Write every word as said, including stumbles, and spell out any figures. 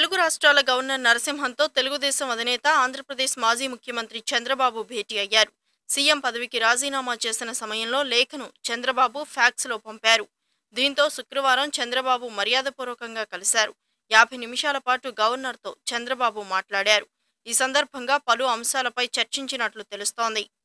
తెలుగు రాష్ట్రాల గవర్నర్ నరసింహన్తో తెలుగుదేశం అధినేత ఆంధ్రప్రదేశ్ మాజీ ముఖ్యమంత్రి చంద్రబాబు భేటీ అయ్యారు. సీఎం పదవికి రాజీనామా చేసిన సమయంలో లేఖను చంద్రబాబు ఫ్యాక్స్లో పంపారు. దీంతో శుక్రవారం చంద్రబాబు మర్యాదపూర్వకంగా కలిశారు. యాభై నిమిషాల పాటు గవర్నర్తో చంద్రబాబు మాట్లాడారు. ఈ సందర్భంగా పలు అంశాలపై చర్చించినట్లు తెలుస్తోంది.